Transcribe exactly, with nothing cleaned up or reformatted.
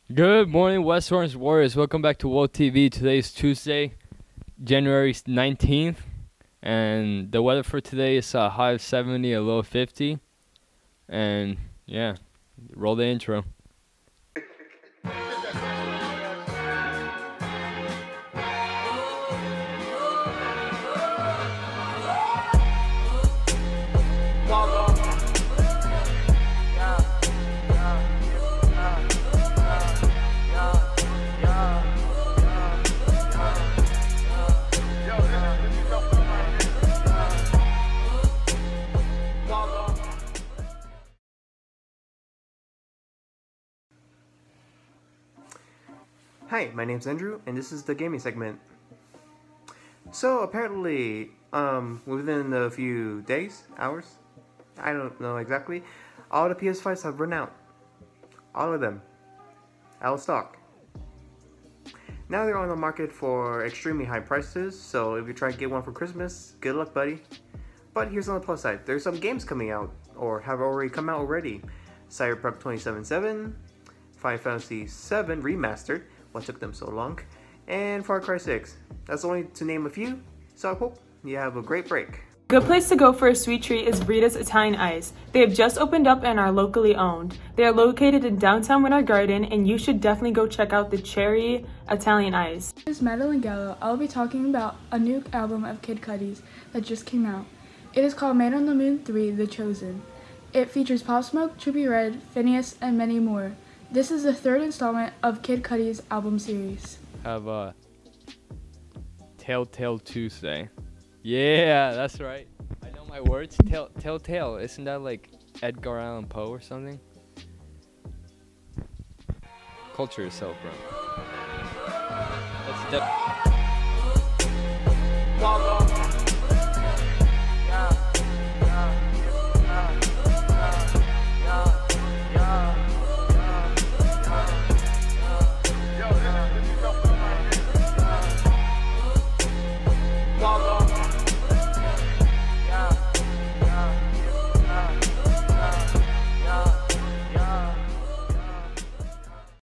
Good morning, West Orange Warriors. Welcome back to World T V. Today is Tuesday, January nineteenth, and the weather for today is a high of seventy, a low of fifty. And yeah, roll the intro. Hi, my name's Andrew, and this is the gaming segment. So apparently, um, within a few days, hours, I don't know exactly, all the P S fives have run out. All of them. Out of stock. Now they're on the market for extremely high prices, so if you try to get one for Christmas, good luck, buddy. But here's on the plus side, there's some games coming out, or have already come out already. Cyberpunk twenty seventy-seven, Final Fantasy seven Remastered, what took them so long, and Far Cry six. That's only to name a few, so I hope you have a great break. Good place to go for a sweet treat is Rita's Italian Ice. They have just opened up and are locally owned. They are located in downtown Winter Garden, and you should definitely go check out the Cherry Italian Ice. This is Madeline Gallo. I'll be talking about a new album of Kid Cudi's that just came out. It is called Man on the Moon three, The Chosen. It features Pop Smoke, Trippie Redd, Phineas, and many more. This is the third installment of Kid Cudi's album series. Have a Telltale Tuesday. Yeah, that's right. I know my words. Tell, Telltale. Isn't that like Edgar Allan Poe or something? Culture yourself, bro. That's def-